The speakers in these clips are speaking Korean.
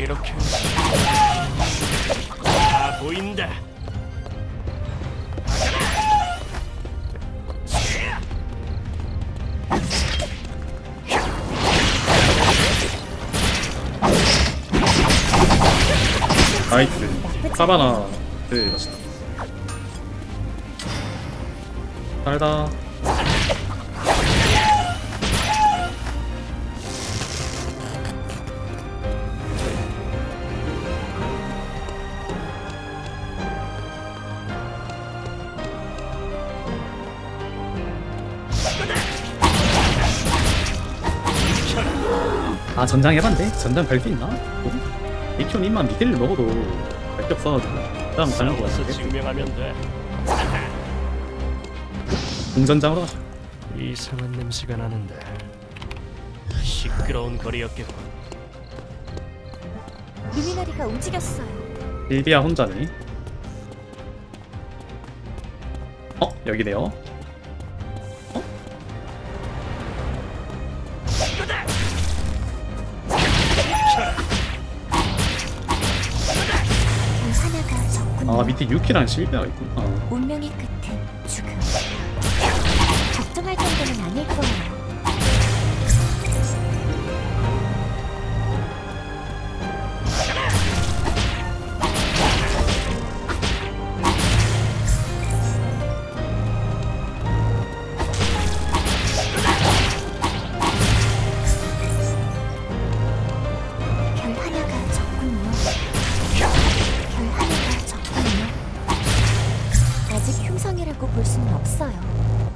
이렇게 다 보인다. 나이스. 사바나. 네, 맛있다. 달다. 아, 전장 해봤는데? 전장 갈 수 있나? 이큐님만 미드를 먹어도 갈 게 없어. 다음 가는 거 싸워서 같은데? 증명하면 돼. 공전장으로 가자. 이상한 냄새가 나는데 시끄러운 거리였겠군. 루미나리가 움직였어요. 일비야 혼자네. 여기네요. 하나가 적군요. 아, 밑에 유키랑 실비아가 있구나. 운명의 끝은 죽음. 걱정할 정도는 아닐 거예요. 별 하나가 적군요. 별 하나가 적군요. 아직 흉성이라고 볼 수는 없어요.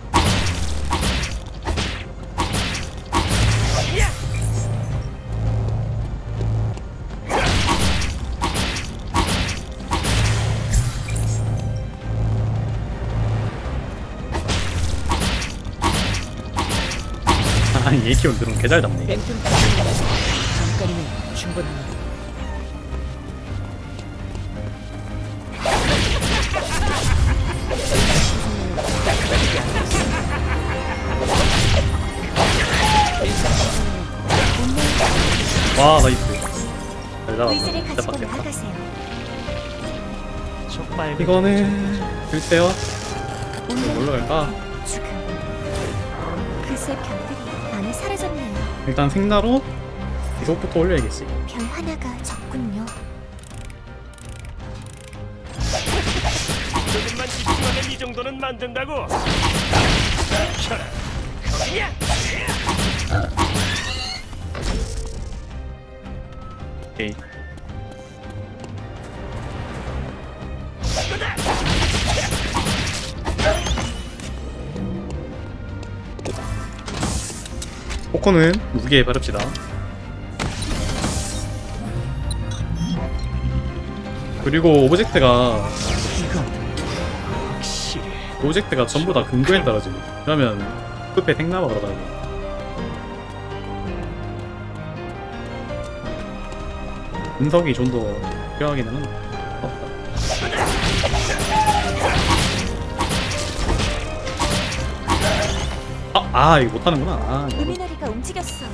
아니, 얘 키운 드론 개잘 잡네. 뺑좀 잠깐이면 충분합니다. 와, 나이스. 잘 잡았다. 의지를 진짜 가지고 빡겠다. 나아가세요. 적발 이거는 글쎄요. 운명의 뭘로 갈까? 끝은 죽음. 그새 별들이 안에 사라졌네요. 일단 생나로 기속부터 올려야겠지. 별 하나가 적군요. 조금만 집중하면 이 정도는 만든다고. 켜라. 거기냐? 오케이. 포커는 무기에 바릅시다. 그리고 확실히 오브젝트가 전부 다 근거에 따라지네. 그러면 끝에 생나마 걸어다니고. 분석이 좀 더 필요하기는 한데. 이거 못하는구나. 이거. 루미나리가 움직였어요.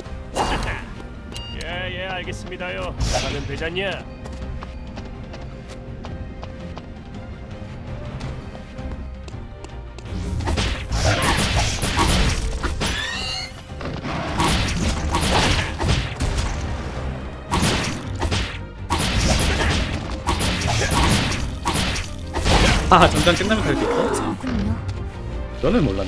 예, 알겠습니다요. 나가면 되잖냐? 전장 끝나면 갈 수 있어? 적군요. 저는 몰랐네.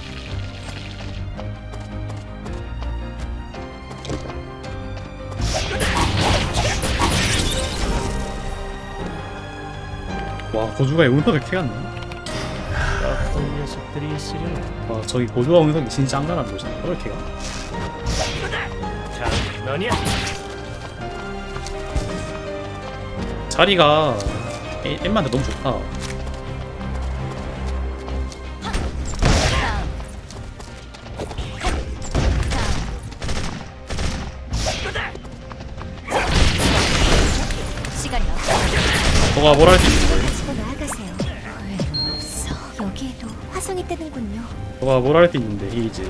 와, 고주가의 운석을 캐갔네. 어떤 녀석들이 있으려나? 와, 저기 고주가 운석이 진짜 짱나라는 곳이네. 그걸 캐가. 다음 너냐? 자리가 엠마한테 너무 좋다. 시간이 없어. 너가 뭘 할 수 있는데? 가지고 나아가세요. 없어. 여기에도 화성이 뜨는군요. 너가 뭘 할 수 있는데, 헤이즈.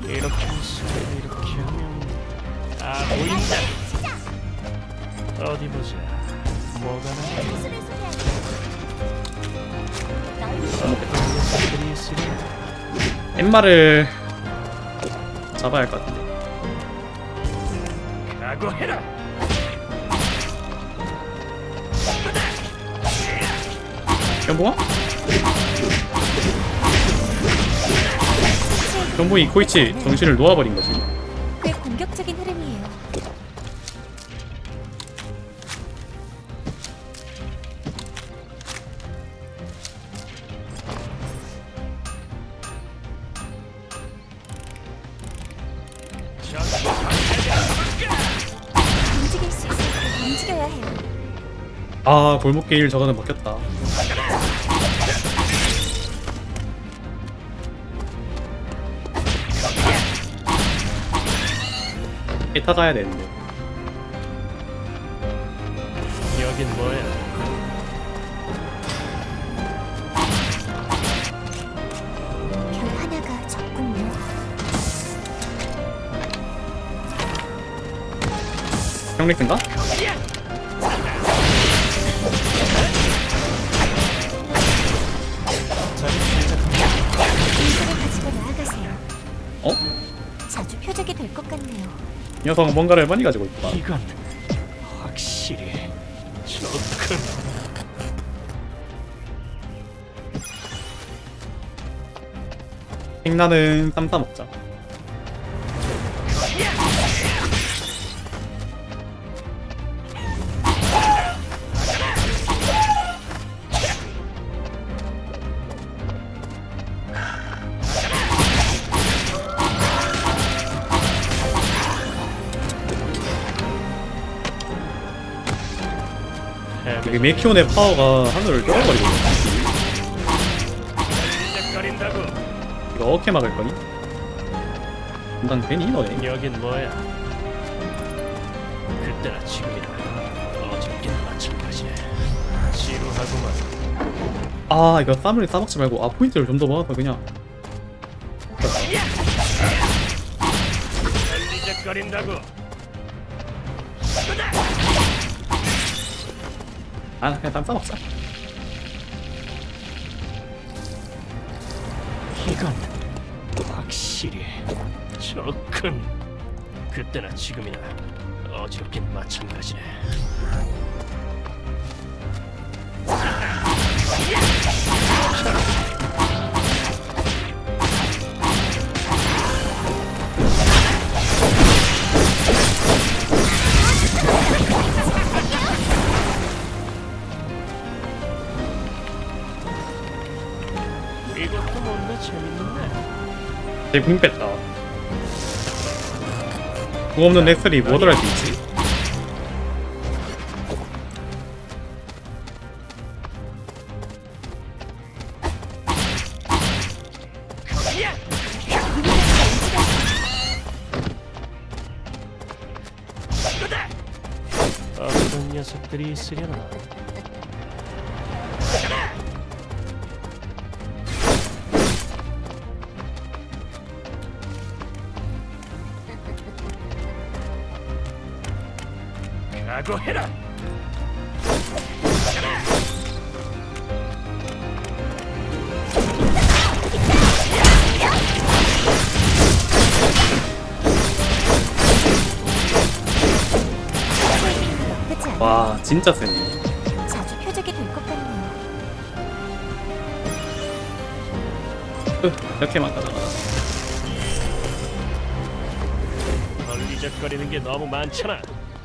이렇게 수를 이렇게 하면 보인다. 어디 보자. 뭐가 나와? 수를 소개하는 어떤 녀석들이 있으려나? 엠마를 잡아야 할 것 같은데. 각오해라. 경봉아? 경봉이 코이치 정신을 놓아버린 거지. 꽤 공격적인 흐름이에요. 움직일 수 있을 때 움직여야 해요. 아 골목길 저거는 먹혔다. 에타 가야 되는데. 여긴 뭐야? 별 하나가 적군요. 형리스인가? 인물을 가지고 나아가세요. 어? 자주 표적이 될 것 같네요. 이 녀석 뭔가를 많이 가지고 있다. 이건 확실히 조금 생나는 쌈 싸 먹자. 이게 메키온의 파워가 하늘을 뚫어버리거든. 시작거린다고. 이거 어떻게 막을 거니? 금방 되니 너네? 여긴 뭐야? 그때나 지금이나 어저께나 마찬가지야. 지루하구만. 아 이거 쌈을 싸먹지 말고 포인트를 좀 더 모아서 그냥. 시작거린다고. 그냥 쌈 싸먹자. 이건 확실히 조금 그때나 지금이나 어지럽긴 마찬가지네. 이것도 뭔가 재밌는데. 쟤궁 뺐다. 궁 없는 렉슬이 뭐들 할 수 있지? 어떤 녀석들이 있으려나? 각오해라. 나쁘지 않아요. 와 진짜 세네. 자주 표적이 될 것 같네요. 이렇게만 가다가 걸리적거리는 게 너무 많잖아.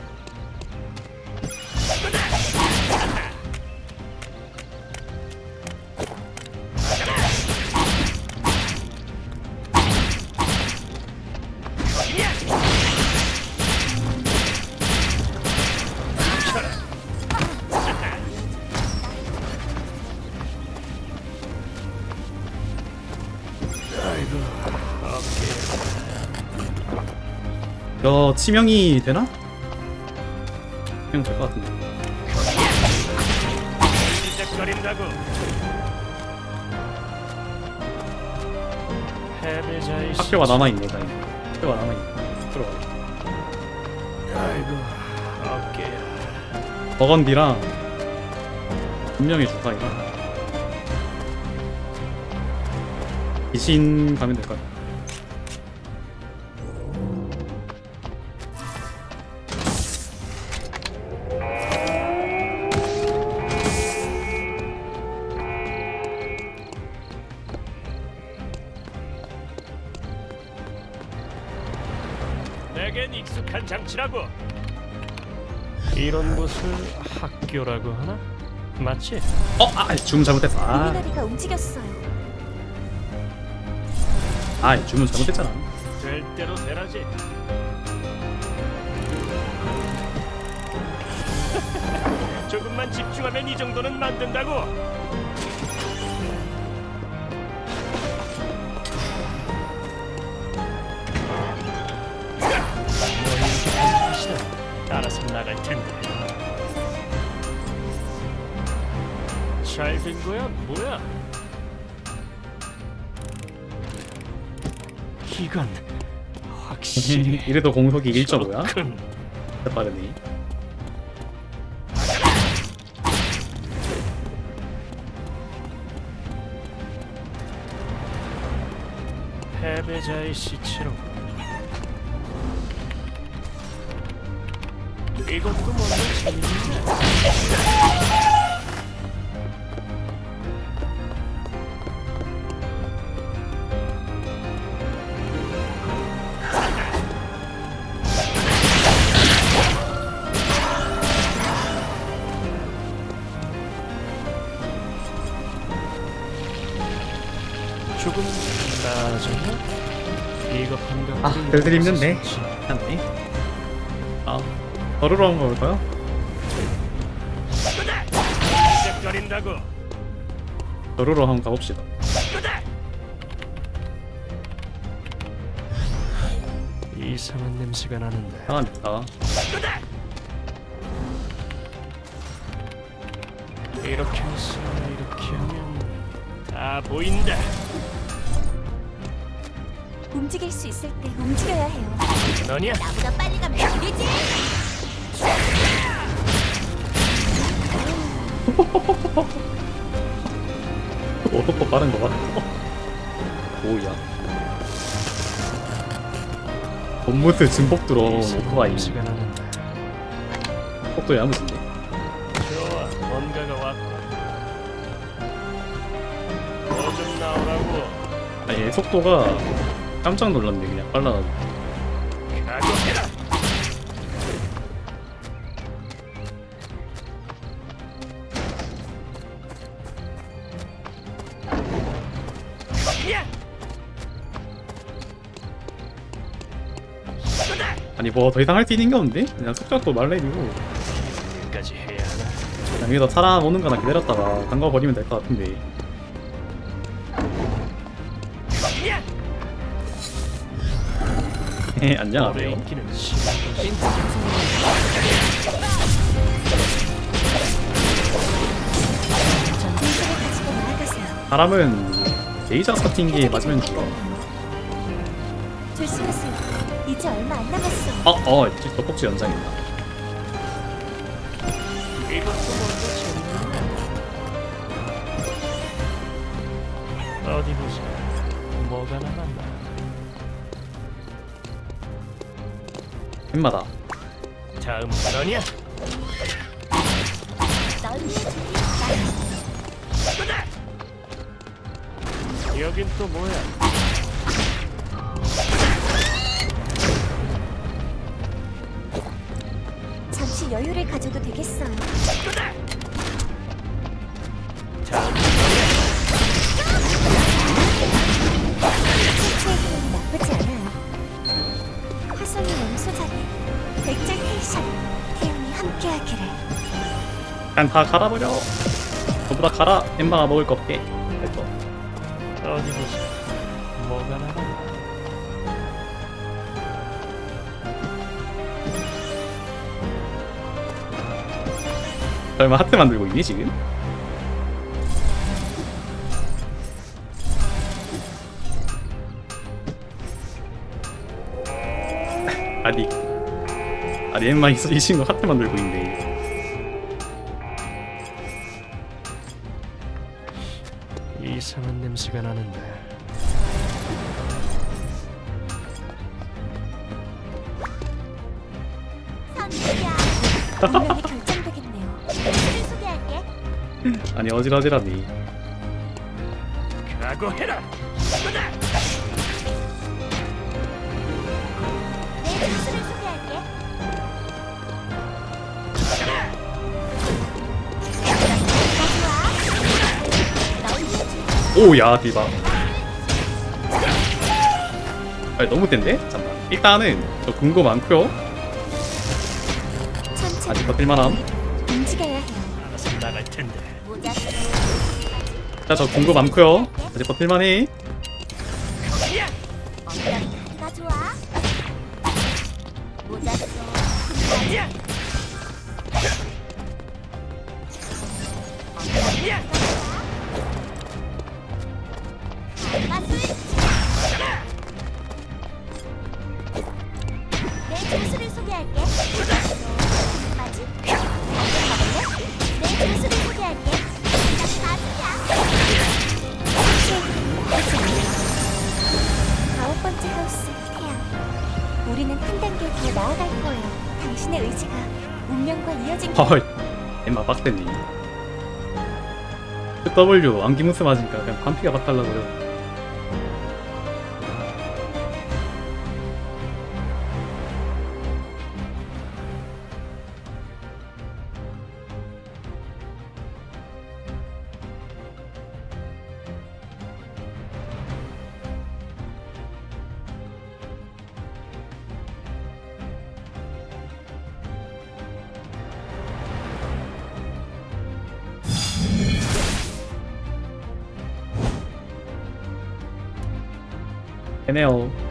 야 치명이 되나? 치명 될 것 같은데. 시작거린다고. 패배자의 학교가 남아있네 다행. 학교가 남아있네. 들어가. 아이고 어깨야. 버건디랑 분명히 주파이가 귀신 가면 될까? 내겐 익숙한 장치라고. 이런 곳을 학교라고 하나? 맞지? 주문 잘못했어. 루미너리가 움직였어요. 주문 잘못했잖아. 될 대로 되라지. 조금만 집중하면 이 정도는 만든다고. 알아서 나갈 텐데. 잘 된 거야? 뭐야? 이건 확실히 이래도 공속이 1.5야? 큰 진짜 빠르네. 패배자의 시체로. 이것도 뭔가 재밌는데. 조금 나아졌나? 이거 판단. 별들 힘든데. 괜찮네. 더르러 한번 가볼까요? 시작거린다고. 더르러 한번 가봅시다. 이상한 냄새가 나는데. 상합니다. 이렇게 해서 이렇게 하면 다 보인다. 움직일 수 있을 때 움직여야 해요. 너냐? 나보다 빨리 가면 안 되지. 오토퍼 빠른 거 봐. 오야. 본무스 증폭 들어. 오토바이. 냄새가 나는데. 속도 야무진데. 좋아, 뭔가가 왔고. 뭐 좀 나오라고. 얘 속도가 깜짝 놀랐네. 그냥 빨라가지고. 각오해라. 야! 아니 뭐 더 이상 할 수 있는 게 없는데? 그냥 속작도 말레이고 여기까지 해야 하나? 그냥 여기서 살아오는 거나 기다렸다가 담가버리면 될 것 같은데. 야! 안녕하세요. 오래 인기는 심한 것이. 분수를 가지고 나아가세요. 사람은 데이자 같은 게 맞으면 죽어. 조심하세요. 이제 얼마 안 남았어. 떡볶이 연장 있다. 이것도 뭔가 재밌는데. 어디 보자. 뭐가 남았나? 햄마다. 다음 너냐? 널 위해 준비했다. 여긴 또 뭐야? 잠시 여유를 가져도 되겠어요. 다음 신체의 힘이 나쁘지 않아요. 화성이 용서 잘해. 백작 테이션. 태양이 함께하기를. 그냥 다 갈아버려. 전부 다 갈아. 햄마가 먹을 거 없게. 됐어. 어디 보자. 뭐가 남았나? 설마 하트 만들고 있니 지금? 아니 엠마 이 친구 하트 만들고 있네. 이상한 냄새가 나는데. 선수야. 운명이 결정되겠네요. 를 소개할게. 아니 어질어질하니. 각오해라. 내 선수를 소개할게. 가져와. 널 위해 줄 오야 디바. 아니 너무 센데? 잠깐. 일단은 저 궁금 많고요. 천천히 아직 버틸만함. 움직여야 해요. 알아서 나갈 텐데. 모자 자 저 궁금 많고요. 아직 버틸만해. 엉덩이 가져와. 모자 써. 마술. 내 조수를 소개할게. 맞지? 가볼래? 내 조수를 소개할게. 아홉 번째 하우스 태양. 우리는 한 단계 더 나아갈 거예요. 당신의 의지가 운명과 이어진 게 헐. 엠마 빡세니. 그 W 안기무스 맞으니까 그냥 반피가 박달라고요. 해네요.